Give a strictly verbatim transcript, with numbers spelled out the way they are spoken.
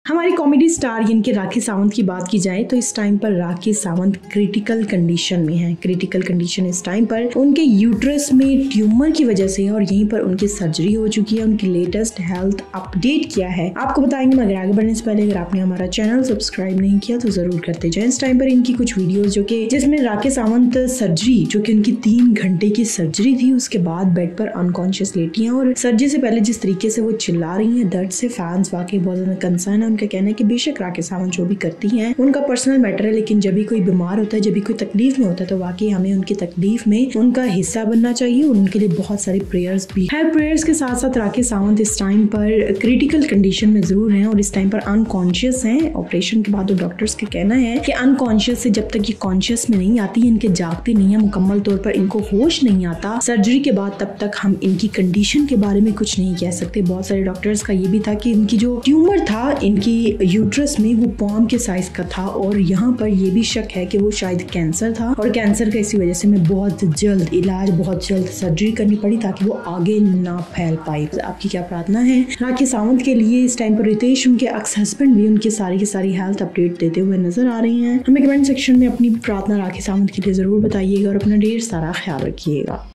हमारी comedy star यानी कि राखी सावंत की बात की जाए तो इस टाइम पर राखी सावंत क्रिटिकल कंडीशन में है। क्रिटिकल कंडीशन इस टाइम पर उनके यूट्रस में ट्यूमर की वजह से और यहीं पर उनकी सर्जरी हो चुकी है। उनकी लेटेस्ट हेल्थ अपडेट क्या है आपको बताएंगे, मगर आगे बढ़ने से पहले अगर आपने हमारा चैनल सब्सक्राइब नहीं किया तो जरूर करते जाए। इस टाइम पर इनकी कुछ वीडियोस जो कि जिसमें राखी सावंत सर्जरी जो कि उनकी तीन घंटे की सर्जरी थी उसके बाद बेड पर अनकॉन्शियस लेटी हैं और सर्जरी से पहले जिस तरीके से वो चिल्ला रही हैं दर्द से, फैंस वाकई बहुत ज्यादा कंसर्न है। उनका कहना है कि बेशक राखी सावंत जो भी करती हैं उनका पर्सनल मैटर है, लेकिन जब भी कोई बीमार होता है, जब भी कोई तकलीफ में होता है तो वाकई हमें उनकी तकलीफ में उनका हिस्सा बनना चाहिए और उनके लिए बहुत सारी प्रेयर्स भी है। प्रेयर्स के साथ साथ राखी सावंत इस टाइम पर क्रिटिकल कंडीशन में जरूर हैं और इस टाइम पर अनकॉन्शियस हैं। ऑपरेशन के बाद तो डॉक्टर्स का कहना है कि अनकॉन्शियस से जब तक ये कॉन्शियस में नहीं आती, इनके जागते नहीं है, मुकम्मल तौर पर इनको होश नहीं आता सर्जरी के बाद, तब तक हम इनकी कंडीशन के बारे में कुछ नहीं कह सकते। बहुत सारे डॉक्टर्स का ये भी था कि इनकी जो ट्यूमर था इनकी यूट्रस में वो पॉम के साइज का था और यहाँ पर ये भी शक है कि वो शायद कैंसर था और कैंसर का इसी वजह से हमें बहुत जल्द इलाज, बहुत जल्द सर्जरी करनी पड़ी ताकि वो आगे ना फैल पाए। आपकी क्या प्रार्थना है राखी सावंत के लिए? इस टाइम पर रितेश उनके एक्स हस्बैंड भी उनकी सारी की सारी हेल्थ अपडेट देते हुए नजर आ रही हैं। हमें कमेंट सेक्शन में अपनी प्रार्थना राखी सावंत के लिए जरूर बताइएगा और अपना ढेर सारा ख्याल रखिएगा।